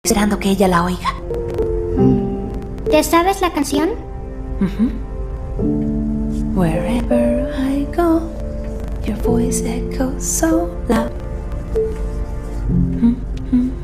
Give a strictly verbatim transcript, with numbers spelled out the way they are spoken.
esperando que ella la oiga. ¿Te sabes la canción? Uh-huh. Wherever I go, your voice echoes so loud. Mm-hmm.